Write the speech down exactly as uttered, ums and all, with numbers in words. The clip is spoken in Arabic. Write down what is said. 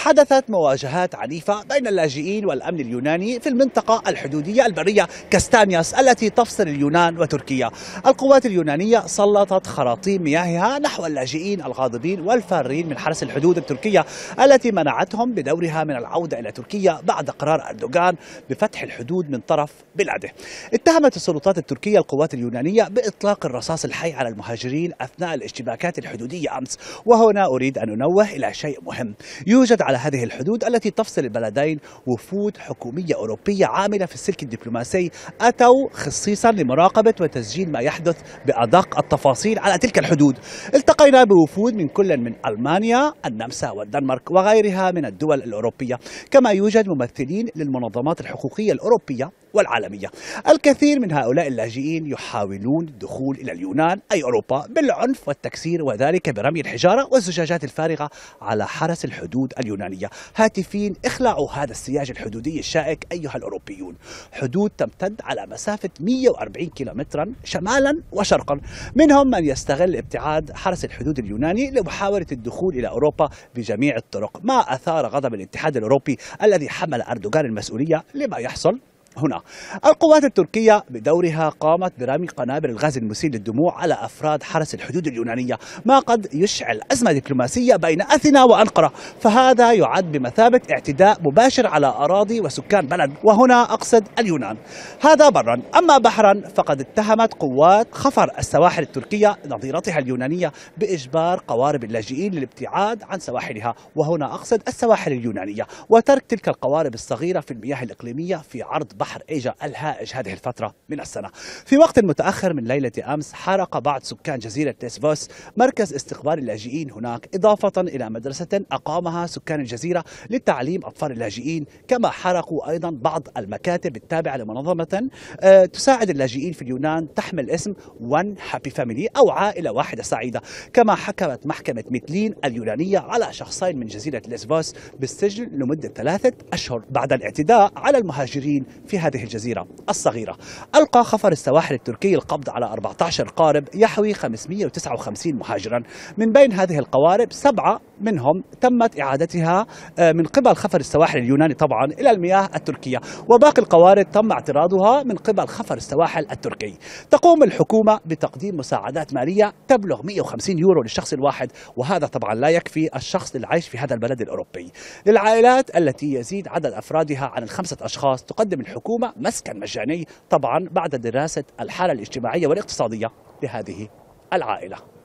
حدثت مواجهات عنيفة بين اللاجئين والأمن اليوناني في المنطقة الحدودية البرية كاستانياس التي تفصل اليونان وتركيا. القوات اليونانية سلطت خراطيم مياهها نحو اللاجئين الغاضبين والفارين من حرس الحدود التركية التي منعتهم بدورها من العودة إلى تركيا بعد قرار أردوغان بفتح الحدود من طرف بلاده. اتهمت السلطات التركية القوات اليونانية بإطلاق الرصاص الحي على المهاجرين أثناء الاشتباكات الحدودية أمس. وهنا أريد أن أنوه إلى شيء مهم، يوجد على هذه الحدود التي تفصل البلدين وفود حكومية أوروبية عاملة في السلك الدبلوماسي أتوا خصيصا لمراقبة وتسجيل ما يحدث بأدق التفاصيل على تلك الحدود. التقينا بوفود من كل من ألمانيا، النمسا والدنمارك وغيرها من الدول الأوروبية، كما يوجد ممثلين للمنظمات الحقوقية الأوروبية والعالمية. الكثير من هؤلاء اللاجئين يحاولون الدخول إلى اليونان أي أوروبا بالعنف والتكسير، وذلك برمي الحجارة والزجاجات الفارغة على حرس الحدود اليونانية، هاتفين اخلعوا هذا السياج الحدودي الشائك أيها الأوروبيون. حدود تمتد على مسافة مئة وأربعين كيلومترا شمالا وشرقا. منهم من يستغل ابتعاد حرس الحدود اليوناني لمحاولة الدخول إلى أوروبا بجميع الطرق، ما أثار غضب الاتحاد الأوروبي الذي حمل أردوغان المسؤولية لما يحصل هنا. القوات التركية بدورها قامت برمي قنابل الغاز المسيل للدموع على أفراد حرس الحدود اليونانية، ما قد يشعل أزمة دبلوماسية بين أثينا وأنقرة، فهذا يعد بمثابة اعتداء مباشر على أراضي وسكان بلد، وهنا أقصد اليونان. هذا برا. أما بحرا فقد اتهمت قوات خفر السواحل التركية نظيرتها اليونانية بإجبار قوارب اللاجئين للابتعاد عن سواحلها، وهنا أقصد السواحل اليونانية، وترك تلك القوارب الصغيرة في المياه الإقليمية في عرض بحر إيجا الهائج هذه الفترة من السنة. في وقت متأخر من ليلة أمس حرق بعض سكان جزيرة ليسبوس مركز استقبال اللاجئين هناك، إضافة إلى مدرسة أقامها سكان الجزيرة لتعليم أطفال اللاجئين، كما حرقوا أيضا بعض المكاتب التابعة لمنظمة تساعد اللاجئين في اليونان تحمل اسم One Happy Family أو عائلة واحدة سعيدة. كما حكمت محكمة ميتلين اليونانية على شخصين من جزيرة ليسبوس بالسجن لمدة ثلاثة أشهر بعد الاعتداء على المهاجرين في هذه الجزيرة الصغيرة. ألقى خفر السواحل التركي القبض على أربعة عشر قارب يحوي خمسمئة وتسعة وخمسين مهاجرا. من بين هذه القوارب سبعة منهم تمت إعادتها من قبل خفر السواحل اليوناني طبعا إلى المياه التركية، وباقي القوارب تم اعتراضها من قبل خفر السواحل التركي. تقوم الحكومة بتقديم مساعدات مالية تبلغ مئة وخمسين يورو للشخص الواحد، وهذا طبعا لا يكفي الشخص للعيش في هذا البلد الأوروبي. للعائلات التي يزيد عدد أفرادها عن الخمسة أشخاص تقدم الحكومة مسكن مجاني، طبعا بعد دراسة الحالة الاجتماعية والاقتصادية لهذه العائلة.